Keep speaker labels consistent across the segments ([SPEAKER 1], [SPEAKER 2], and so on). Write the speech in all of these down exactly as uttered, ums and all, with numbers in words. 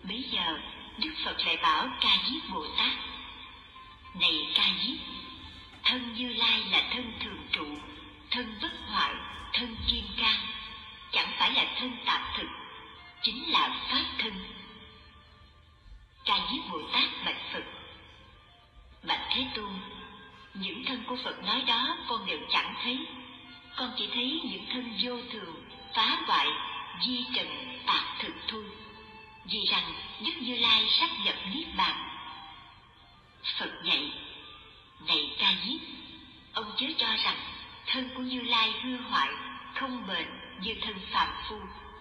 [SPEAKER 1] Bấy giờ Đức Phật lại bảo Ca Diếp Bồ Tát: này Ca Diếp, thân Như Lai là thân thường trụ, thân bất hoại, thân kim cang, chẳng phải là thân tạp thực, chính là pháp thân. Ca Diếp Bồ Tát bạch Phật: bạch Thế Tôn, những thân của Phật nói đó con đều chẳng thấy, con chỉ thấy những thân vô thường, phá hoại, di trần, tạp thực thôi. Vì rằng Đức Như Lai sắp nhập niết bàn. Phật dạy: này Ca Diếp, ông chớ cho rằng thân của Như Lai hư hoại, không bền như thân phàm phu.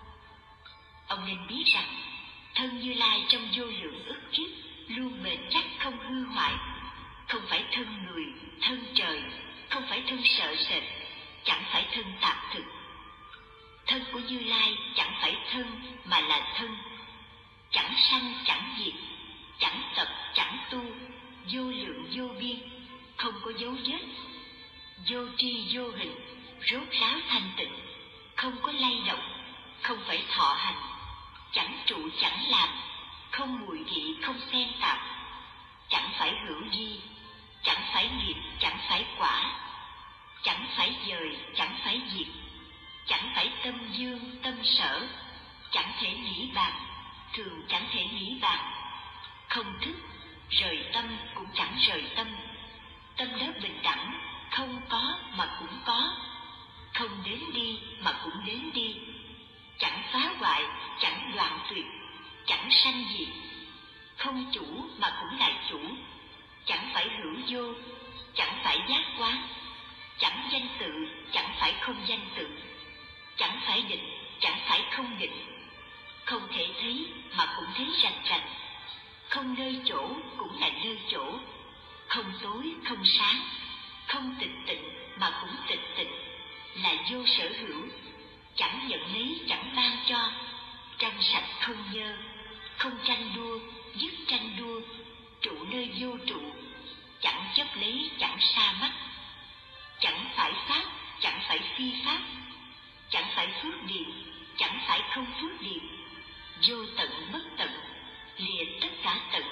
[SPEAKER 1] Ông nên biết rằng thân Như Lai trong vô lượng ức kiếp luôn bền chắc không hư hoại, không phải thân người, thân trời, không phải thân sợ sệt, chẳng phải thân tạp thực. Thân của Như Lai chẳng phải thân mà là thân, chẳng sanh chẳng diệt, chẳng tập chẳng tu, vô lượng vô biên, không có dấu vết, vô tri vô hình, rốt ráo thanh tịnh, không có lay động, không phải thọ hành, chẳng trụ chẳng làm, không mùi vị không xen tạp, chẳng phải hữu vi, chẳng phải nghiệp, chẳng phải quả, chẳng phải dời, chẳng phải diệt, chẳng phải tâm dương, tâm sở, chẳng thể nghĩ bàn, thường chẳng thể nghĩ bàn, không thức, rời tâm cũng chẳng rời tâm, tâm đó bình đẳng, không có mà cũng có, không đến đi mà cũng đến đi, chẳng phá hoại, chẳng đoạn tuyệt, chẳng sanh diệt, không chủ mà cũng là chủ, chẳng phải hữu vô, chẳng phải giác quán, chẳng danh tự, chẳng phải không danh tự, chẳng phải định, chẳng phải không định, không thể thấy mà cũng thấy rành rành, không nơi chỗ cũng là nơi chỗ, không tối không sáng, không tịch tịnh mà cũng tịch tịnh, là vô sở hữu, chẳng nhận lấy chẳng ban cho, trong sạch không nhơ, không tranh đua, dứt tranh đua, trụ nơi vô trụ, chẳng chấp lấy chẳng sa mắt, chẳng phải pháp, chẳng phải phi pháp, chẳng phải phước điệp, chẳng phải không phước điệp, vô tận bất tận, lìa tất cả tận,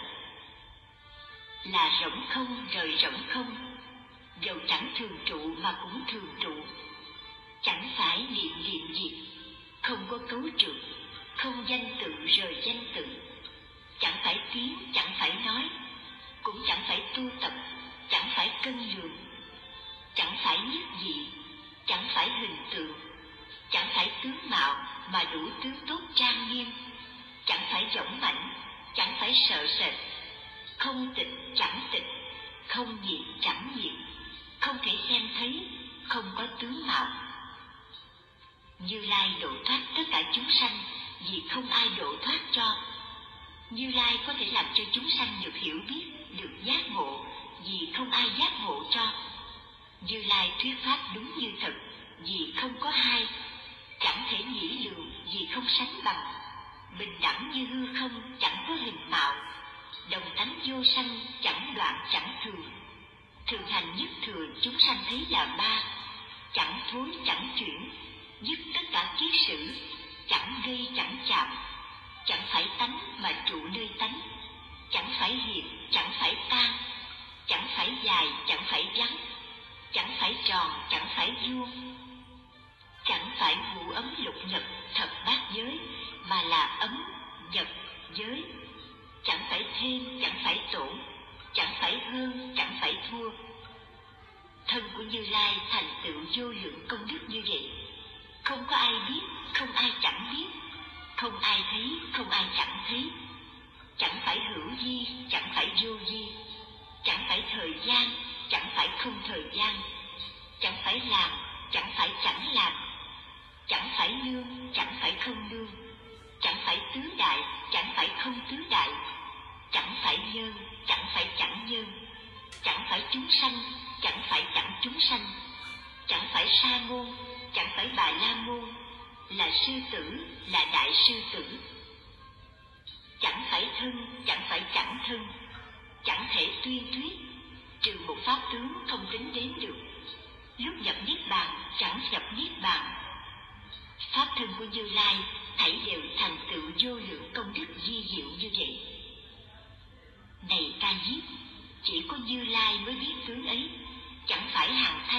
[SPEAKER 1] là rỗng không rời rỗng không, dầu chẳng thường trụ mà cũng thường trụ, chẳng phải niệm niệm diệt, không có cấu trượt, không danh tự rời danh tự, chẳng phải tiếng, chẳng phải nói, cũng chẳng phải tu tập, chẳng phải cân lượng, chẳng phải nhất dị, chẳng phải hình tượng, chẳng phải tướng mạo mà đủ tướng tốt trang nghiêm, chẳng phải dõng mãnh, chẳng phải sợ sệt, không tịch chẳng tịch, không diệt chẳng diệt, không thể xem thấy, không có tướng mạo. Như Lai độ thoát tất cả chúng sanh vì không ai độ thoát cho. Như Lai có thể làm cho chúng sanh được hiểu biết, được giác ngộ vì không ai giác ngộ cho. Như Lai thuyết pháp đúng như thật vì không có hai, chẳng thể nghĩ lường vì không sánh bằng, bình đẳng như hư không chẳng có hình mạo, đồng tánh vô sanh chẳng đoạn chẳng thường, thường hành nhất thừa chúng sanh thấy là ba, chẳng thối chẳng chuyển, dứt tất cả kiết sử, chẳng gây chẳng chạm, chẳng phải tánh mà trụ nơi tánh, chẳng phải hiệp, chẳng phải tan, chẳng phải dài, chẳng phải ngắn, chẳng phải tròn, chẳng phải vuông, chẳng phải ngũ ấm lục nhật thập bát giới, mà là ấm, nhật, giới, chẳng phải thêm, chẳng phải tổn, chẳng phải hơn, chẳng phải thua. Thân của Như Lai thành tựu vô lượng công đức như vậy, không có ai biết, không ai chẳng biết, không ai thấy, không ai chẳng thấy, chẳng phải hữu vi, chẳng phải vô vi, chẳng phải thời gian, chẳng phải không thời gian, chẳng phải làm, chẳng phải chẳng làm, chẳng phải lương, chẳng phải không lương, chẳng phải tứ đại, chẳng phải không tứ đại, chẳng phải nhân, chẳng phải chẳng nhân, chẳng phải chúng sanh, chẳng phải chẳng chúng sanh, chẳng phải sa môn, chẳng phải bà la môn, là sư tử, là đại sư tử, chẳng phải thân, chẳng phải chẳng thân, chẳng thể tuyên thuyết, trừ một pháp tướng không tính đến được. Lúc nhập niết bàn chẳng nhập niết bàn. Pháp thân của Như Lai thảy đều thành tựu vô lượng công đức di diệu như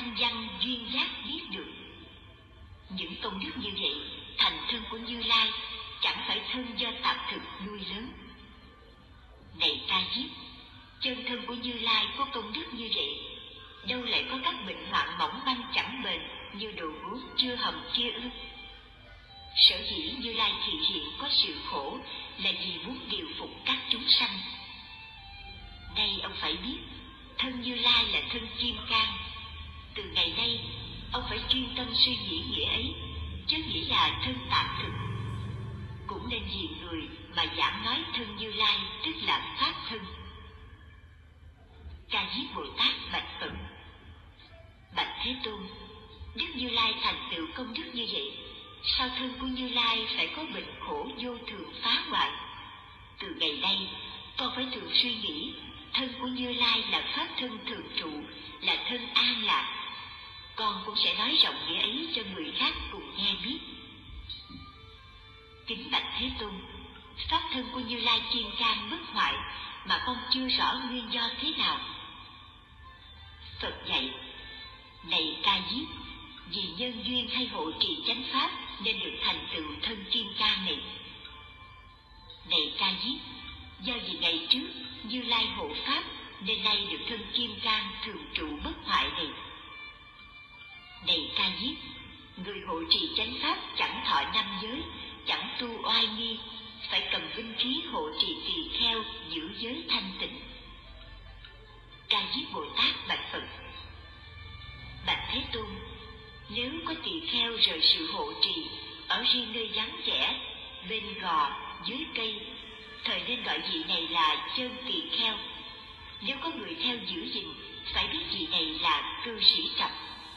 [SPEAKER 1] thanh văn duyên giác biết được. Những công đức như vậy, thành thân của Như Lai chẳng phải thân do tạp thực nuôi lớn. Này Ta Diếp, chân thân của Như Lai có công đức như vậy, đâu lại có các bệnh hoạn mỏng manh chẳng bền như đồ gốm chưa hầm kia ư? Sở dĩ Như Lai thị hiện có sự khổ là vì muốn điều phục các chúng sanh. Nay ông phải biết, thân Như Lai là thân kim cang. Từ ngày nay, ông phải chuyên tâm suy nghĩ nghĩa ấy, chứ nghĩ là thân tạm thực. Cũng nên vì người mà giảng nói thân Như Lai tức là pháp thân. Ca Diếp Bồ Tát bạch Phật: Bạch Thế Tôn, Đức Như Lai thành tựu công đức như vậy, sao thân của Như Lai phải có bệnh khổ vô thường phá hoại? Từ ngày nay, con phải thường suy nghĩ thân của Như Lai là pháp thân thường trụ, là thân an lạc. Con cũng sẽ nói rộng nghĩa ấy cho người khác cùng nghe biết. Kính bạch Thế Tôn, pháp thân của Như Lai kim cang bất hoại mà con chưa rõ nguyên do thế nào. Phật dạy: Này Ca Diếp, vì nhân duyên hay hộ trì chánh pháp nên được thành tựu thân kim cang này. Này Ca Diếp, do vì ngày trước Như Lai hộ pháp nên nay được thân kim cang thường trụ bất hoại này. Này Ca Diếp, người hộ trì chánh pháp chẳng thọ năm giới, chẳng tu oai nghi, phải cầm binh khí hộ trì tỳ kheo giữ giới thanh tịnh. Ca Diếp Bồ Tát bạch Phật: Bạch Thế Tôn, nếu có tỳ kheo rời sự hộ trì ở riêng nơi vắng vẻ, bên gò, dưới cây, thời nên gọi vị này là chân tỳ kheo. Nếu có người theo giữ gìn, phải biết vị này là cư sĩ trọc.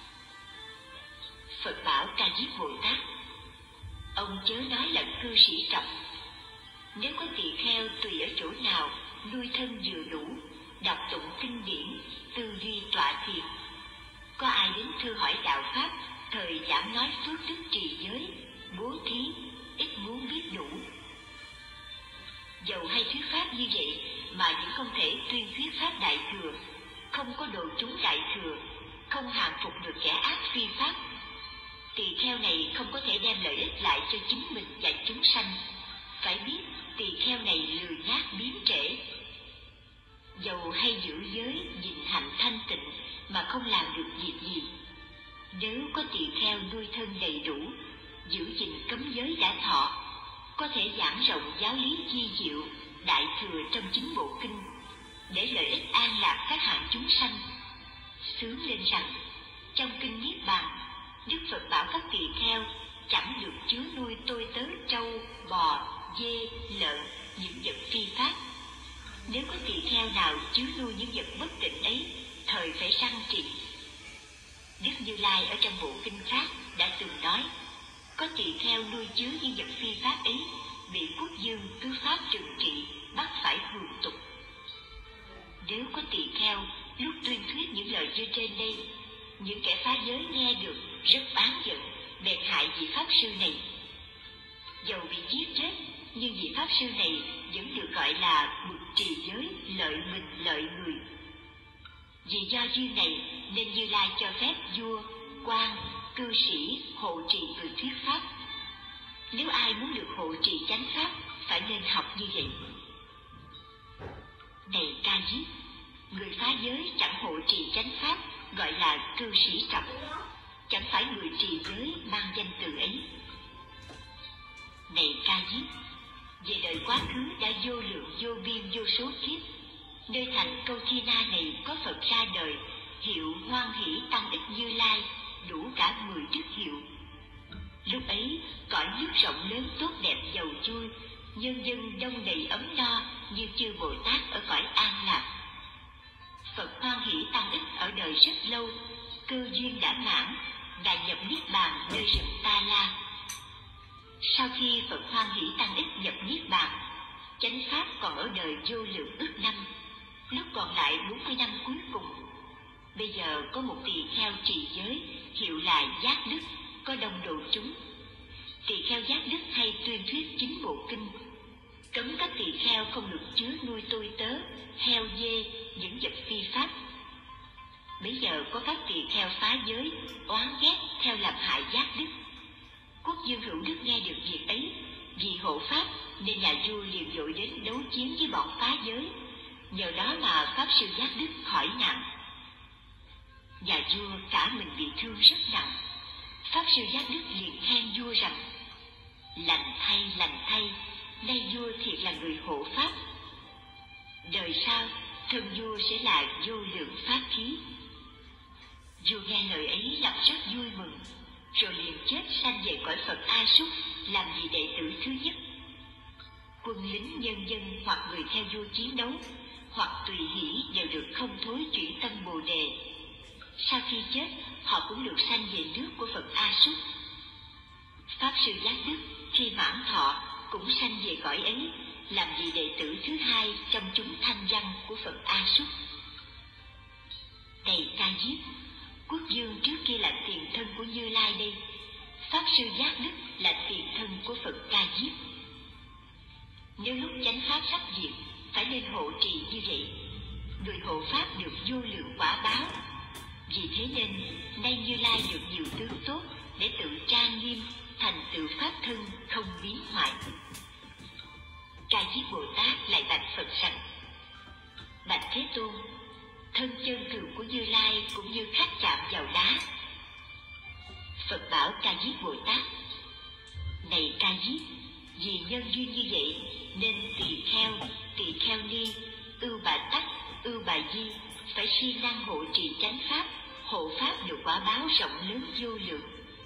[SPEAKER 1] Phật bảo Ca Diếp Bồ Tát: Ông chớ nói là cư sĩ trọc. Nếu có tỳ kheo tùy ở chỗ nào, nuôi thân vừa đủ, đọc tụng kinh điển, tư duy tọa thiền, có ai đến thưa hỏi đạo pháp, thời giảng nói phước đức trì giới, bố thí, ít muốn biết đủ. Dầu hay thuyết pháp như vậy mà vẫn không thể tuyên thuyết pháp đại thừa, không có độ chúng đại thừa, không hàng phục được kẻ ác phi pháp, tỳ kheo này không có thể đem lợi ích lại cho chính mình và chúng sanh. Phải biết tỳ kheo này lười nhác biếm trễ. Dầu hay giữ giới, gìn hạnh thanh tịnh mà không làm được việc gì. Nếu có tỳ kheo nuôi thân đầy đủ, giữ gìn cấm giới đã thọ, có thể giảng rộng giáo lý chi diệu, đại thừa trong chính bộ kinh, để lợi ích an lạc các hạng chúng sanh. Xướng lên rằng, trong kinh Niết Bàn, Đức Phật bảo các tỳ kheo chẳng được chứa nuôi tôi tớ trâu, bò, dê, lợn, những vật phi pháp. Nếu có tỳ kheo nào chứa nuôi những vật bất tịnh ấy, thời phải săn trị. Đức Như Lai ở trong bộ kinh khác đã từng nói, có tỳ kheo nuôi chứa những vật phi pháp ấy, bị quốc dương tứ pháp trừng trị, bắt phải hưởng tục. Nếu có tỳ kheo lúc tuyên thuyết những lời như trên đây, những kẻ phá giới nghe được rất oán giận, bèn hại vị pháp sư này. Dầu bị giết chết, nhưng vị pháp sư này vẫn được gọi là bậc trì giới, lợi mình lợi người. Vì do duyên này nên Như Lai cho phép vua, quan, cư sĩ hộ trì người thuyết pháp. Nếu ai muốn được hộ trì chánh pháp, phải nên học như vậy. Này Ca Diếp, người phá giới chẳng hộ trì chánh pháp gọi là cư sĩ trọc, chẳng phải người trì giới mang danh từ ấy. Này Ca Diếp, về đời quá khứ đã vô lượng vô biên vô số kiếp, nơi thành Câu Thi Na này có Phật ra đời, hiệu Hoan Hỷ Tăng Ích Như Lai, đủ cả mười đức hiệu. Lúc ấy cõi nước rộng lớn tốt đẹp giàu vui, nhân dân đông đầy ấm no như chư Bồ Tát ở cõi an lạc. Phật Hoan Hỷ Tăng Ích ở đời rất lâu, cơ duyên đã mãn, đã nhập niết bàn nơi rừng Ta La. Sau khi Phật Hoan Hỷ Tăng Ích nhập niết bàn, chánh pháp còn ở đời vô lượng ức năm, lúc còn lại bốn mươi năm cuối cùng. Bây giờ có một tỳ kheo trì giới, hiệu là Giác Đức, có đông độ chúng. Tỳ kheo Giác Đức hay tuyên thuyết chính bộ kinh, cấm các tỳ kheo không được chứa nuôi tôi tớ, heo dê, những vật phi pháp. Bây giờ có các tỳ kheo phá giới, oán ghét theo làm hại giác đức. Quốc vương Hữu Đức nghe được việc ấy, vì hộ pháp nên nhà vua liền vội đến đấu chiến với bọn phá giới. Nhờ đó mà pháp sư giác đức khỏi nạn. Nhà vua cả mình bị thương rất nặng. Pháp sư giác đức liền khen vua rằng: lành thay, lành thay, nay vua thiệt là người hộ pháp. Đời sau thân vua sẽ là vô lượng pháp khí. Vua nghe lời ấy lập rất vui mừng, rồi liền chết sanh về cõi Phật A Súc, làm vị đệ tử thứ nhất. Quân lính nhân dân hoặc người theo vua chiến đấu, hoặc tùy hỷ đều được không thối chuyển tâm Bồ Đề. Sau khi chết, họ cũng được sanh về nước của Phật A Súc. Pháp sư giác đức khi mãn thọ cũng sanh về cõi ấy, làm vị đệ tử thứ hai trong chúng thanh văn của Phật A Súc. Này Ca Diếp, quốc vương trước kia là tiền thân của Như Lai đây. Pháp sư giác đức là tiền thân của Phật Ca Diếp. Nếu lúc chánh pháp sắp diệt, phải nên hộ trì như vậy, người hộ pháp được vô lượng quả báo. Vì thế nên nay Như Lai được nhiều tướng tốt để tự trang nghiêm, thành tựu pháp thân không biến hoại. Ca Diếp Bồ Tát lại bạch Phật rằng: bạch Thế Tôn, thân chân thường của Như Lai cũng như khắc chạm vào đá. Phật bảo Ca Diếp Bồ Tát: này Ca Diếp, vì nhân duyên như vậy nên tỳ kheo, tỳ kheo ni, ưu bà tắc, ưu bà di phải siêng năng hộ trì chánh pháp, hộ pháp được quả báo rộng lớn vô lượng.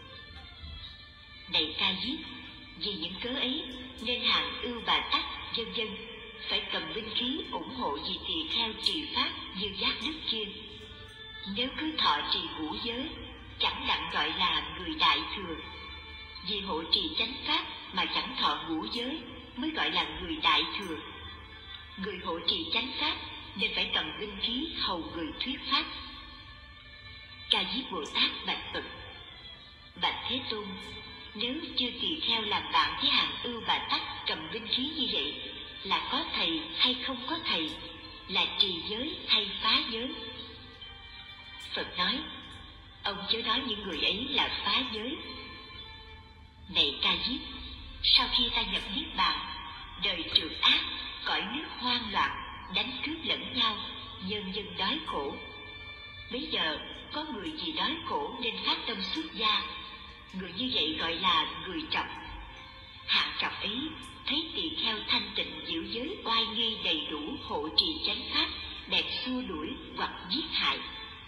[SPEAKER 1] Này Ca Diếp, vì những cớ ấy nên hàng ưu bà tắc vân vân phải cầm binh khí ủng hộ vì tỳ kheo trì pháp như giác đức kia. Nếu cứ thọ trì ngũ giới, chẳng đặng gọi là người đại thừa. Vì hộ trì chánh pháp mà chẳng thọ ngũ giới mới gọi là người đại thừa. Người hộ trì chánh pháp nên phải cầm binh khí hầu người thuyết pháp. Ca Diếp Bồ Tát bạch Phật: bạch Thế Tôn, nếu chưa tỳ kheo làm bạn với hàng ưu bà tắc cầm binh khí như vậy, là có thầy hay không có thầy, là trì giới hay phá giới? Phật nói: ông chớ nói những người ấy là phá giới. Này Ca Diếp, sau khi ta nhập niết bàn, đời trượt ác, cõi nước hoang loạn, đánh cướp lẫn nhau, nhân dân đói khổ. Bây giờ có người vì đói khổ nên phát tâm xuất gia, người như vậy gọi là người trọc. Hạng trọc ấy thấy tỳ kheo thanh tịnh giữ giới oai nghi đầy đủ hộ trì chánh pháp, bèn xua đuổi hoặc giết hại.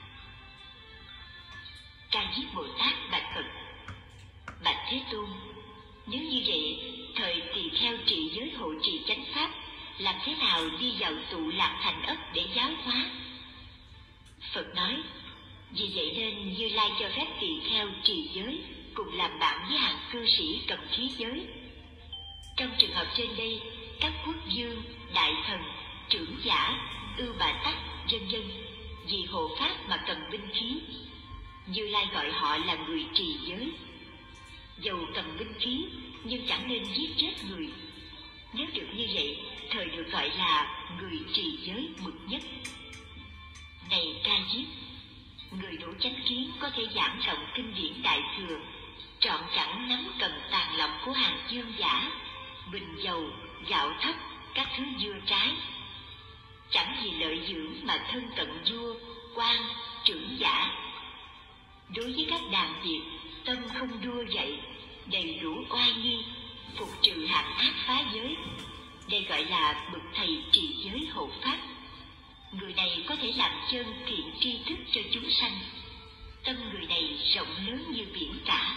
[SPEAKER 1] Ca Diếp Bồ Tát bạch Phật: bạch Thế Tôn, nếu như vậy, thời tỳ kheo trì giới hộ trì chánh pháp, làm thế nào đi vào tụ lạc thành ất để giáo hóa? Phật nói: vì vậy nên Như Lai cho phép tỳ kheo trì giới cùng làm bạn với hàng cư sĩ cầm khí giới. Trong trường hợp trên đây, các quốc vương, đại thần, trưởng giả, ưu bà tắc, vân vân vì hộ pháp mà cầm binh khí, Như Lai gọi họ là người trì giới. Dầu cầm binh khí nhưng chẳng nên giết chết người. Nếu được như vậy, thời được gọi là người trì giới bậc nhất. Này Ca Diếp, người đủ chánh kiến có thể giảng rộng kinh điển đại thừa, trọn chẳng nắm cầm tàn lọc của hàng dương giả, bình dầu, gạo thóc, các thứ dưa trái. Chẳng vì lợi dưỡng mà thân cận vua, quan, trưởng giả. Đối với các đàn Việt, tâm không đua dậy, đầy đủ oai nghi, phục trừ hạng ác phá giới. Đây gọi là bậc thầy trì giới hộ pháp. Người này có thể làm chân thiện tri thức cho chúng sanh. Tâm người này rộng lớn như biển cả.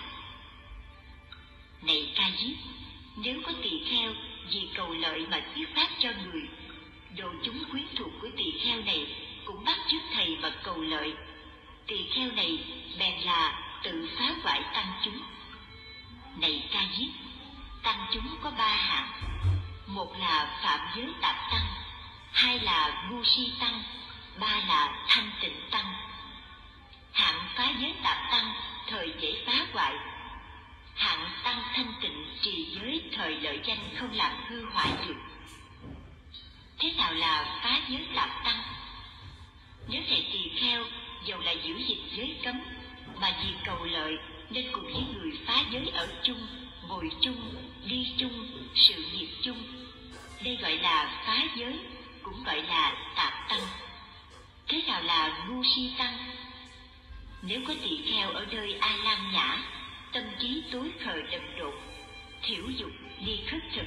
[SPEAKER 1] Này Ca Diếp, nếu có tỳ kheo vì cầu lợi mà thuyết pháp cho người, đồ chúng quyến thuộc của tỳ kheo này cũng bắt chước thầy mà cầu lợi, tỳ kheo này bèn là tự phá hoại tăng chúng. Này Ca Diếp, tăng chúng có ba hạng: một là phạm giới tạp tăng, hai là ngu si tăng, ba là thanh tịnh tăng. Hạng phá giới tạp tăng thời dễ phá hoại, hạng tăng thanh tịnh trì giới thời lợi danh không làm hư hoại được. Thế nào là phá giới tạp tăng? Nếu thầy tỳ kheo dầu là giữ gìn giới cấm, mà vì cầu lợi nên cùng với người phá giới ở chung, ngồi chung, đi chung, sự nghiệp chung. Đây gọi là phá giới, cũng gọi là tạp tăng. Thế nào là ngu si tăng? Nếu có tỳ kheo ở nơi A Lam Nhã, tâm trí tối khờ đần độn, thiểu dục ly khất thực,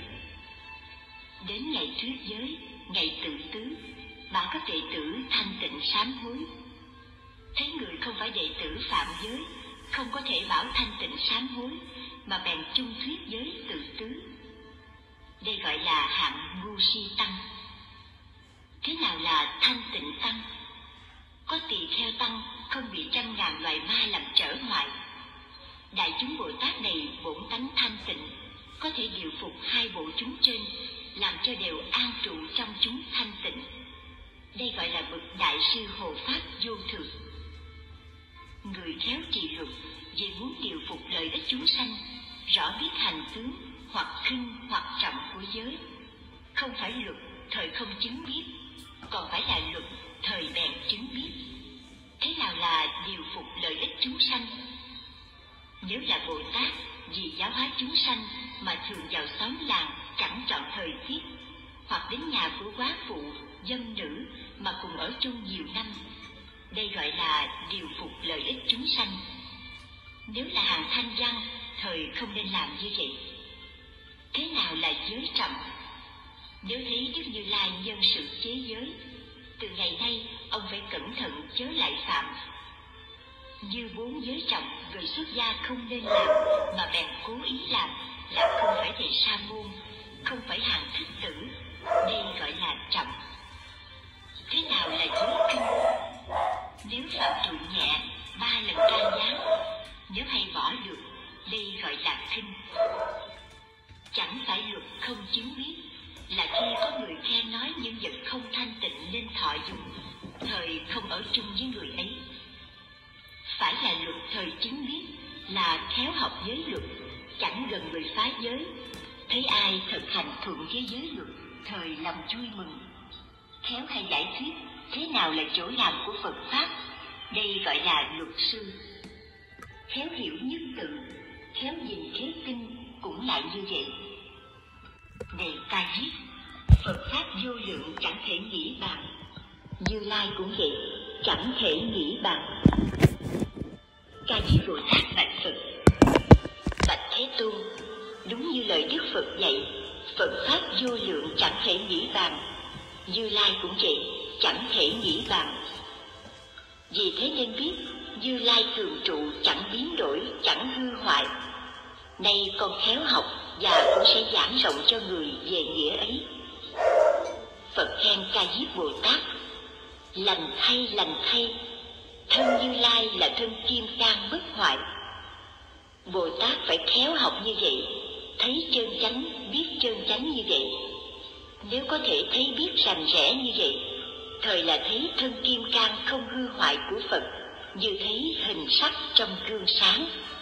[SPEAKER 1] đến ngày thuyết giới, ngày tự tứ, bảo các đệ tử thanh tịnh sám hối. Thấy người không phải đệ tử phạm giới, không có thể bảo thanh tịnh sám hối, mà bèn chung thuyết giới tự tứ. Đây gọi là hạng ngu si tăng. Thế nào là thanh tịnh tăng? Có tỳ kheo tăng không bị trăm ngàn loài ma làm trở ngại. Đại chúng Bồ Tát này bổn tánh thanh tịnh, có thể điều phục hai bộ chúng trên, làm cho đều an trụ trong chúng thanh tịnh. Đây gọi là bậc đại sư hộ pháp vô thượng. Người khéo trì luật vì muốn điều phục lợi ích chúng sanh, rõ biết hành tướng hoặc khinh hoặc trọng của giới, không phải luật thời không chứng biết, còn phải là luật thời bèn chứng biết. Thế nào là điều phục lợi ích chúng sanh? Nếu là Bồ Tát vì giáo hóa chúng sanh mà thường vào xóm làng chẳng chọn thời tiết, hoặc đến nhà của quá phụ, dân nữ mà cùng ở chung nhiều năm, đây gọi là điều phục lợi ích chúng sanh. Nếu là hàng thanh văn, thời không nên làm như vậy. Thế nào là giới trọng? Nếu thấy Đức Như Lai nhân sự chế giới, từ ngày nay ông phải cẩn thận chớ lại phạm. Như bốn giới trọng người xuất gia không nên làm, mà bèn cố ý làm, là không phải thầy sa môn, không phải hàng thích tử. Đây gọi là trọng. Thế nào là giới kinh? Nếu phạm tội nhẹ, ba lần can gián, nếu hay bỏ được, đây gọi là kinh. Chẳng phải luật không chứng biết, là khi có người khen nói những vật không thanh tịnh nên thọ dùng, thời không ở chung với người ấy. Phải là luật thời chứng biết, là khéo học giới luật, chẳng gần người phá giới. Thấy ai thực hành thuận với giới luật, thời lòng vui mừng. Khéo hay giải thuyết thế nào là chỗ làm của Phật Pháp, đây gọi là luật sư. Khéo hiểu nhất tự, khéo nhìn khế kinh cũng lại như vậy. Này Ca Diếp, Phật Pháp vô lượng chẳng thể nghĩ bàn, Như Lai cũng vậy, chẳng thể nghĩ bàn. Ca Diếp Bồ Tát bạch Phật: Bạch Thế Tôn, đúng như lời Đức Phật dạy, Phật Pháp vô lượng chẳng thể nghĩ bàn, Như Lai cũng vậy, chẳng thể nghĩ bàn. Vì thế nên biết Như Lai thường trụ, chẳng biến đổi, chẳng hư hoại. Nay con khéo học và cũng sẽ giảng rộng cho người về nghĩa ấy. Phật khen Ca Diếp Bồ Tát: Lành thay, lành thay, thân Như Lai là thân kim cang bất hoại. Bồ Tát phải khéo học như vậy, thấy chân chánh, biết chân chánh như vậy. Nếu có thể thấy biết rành rẽ như vậy, thời là thấy thân kim cang không hư hoại của Phật, như thấy hình sắc trong gương sáng.